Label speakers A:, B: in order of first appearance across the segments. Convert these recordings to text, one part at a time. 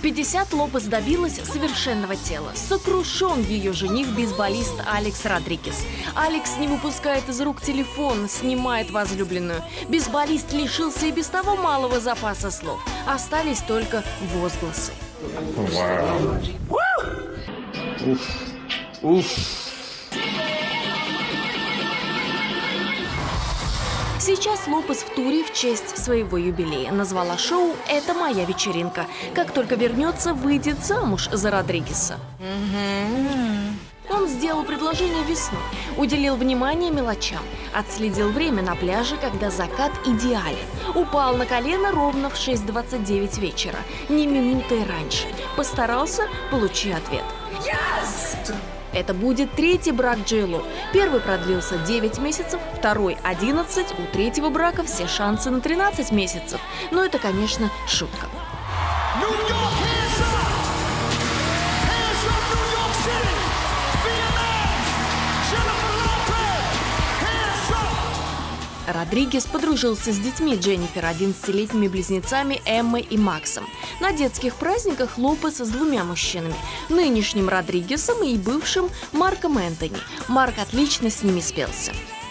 A: 50 Лопес добилась совершенного тела. Сокрушен ее жених-бейсболист Алекс Родригес. Алекс не выпускает из рук телефон, снимает возлюбленную. Бейсболист лишился и без того малого запаса слов. Остались только возгласы. Сейчас Лопес в туре в честь своего юбилея. Назвала шоу «Это моя вечеринка». Как только вернется, выйдет замуж за Родригеса. Он сделал предложение весной, уделил внимание мелочам, отследил время на пляже, когда закат идеален. Упал на колено ровно в 6:29 вечера, ни минутой раньше. Постарался, получи ответ. Yes! Это будет третий брак Джей Ло. Первый продлился 9 месяцев, второй 11, у третьего брака все шансы на 13 месяцев. Но это, конечно, шутка. Родригес подружился с детьми Дженнифер, 11-летними близнецами Эммой и Максом. На детских праздниках Лопес с двумя мужчинами – нынешним Родригесом и бывшим Марком Энтони. Марк отлично с ними спелся.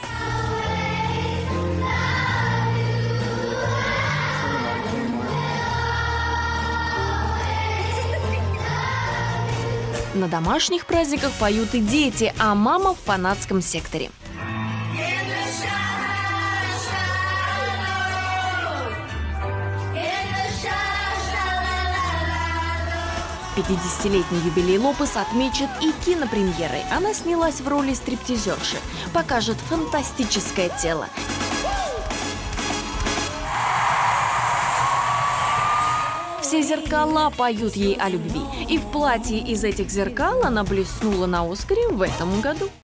A: На домашних праздниках поют и дети, а мама в фанатском секторе. 50-летний юбилей Лопес отмечет и кинопремьерой. Она снялась в роли стриптизерши, покажет фантастическое тело. Все зеркала поют ей о любви. И в платье из этих зеркал она блеснула на Оскаре в этом году.